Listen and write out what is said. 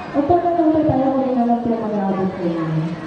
Opo na lang po tayo kung na lang po mag-aabot ko yun.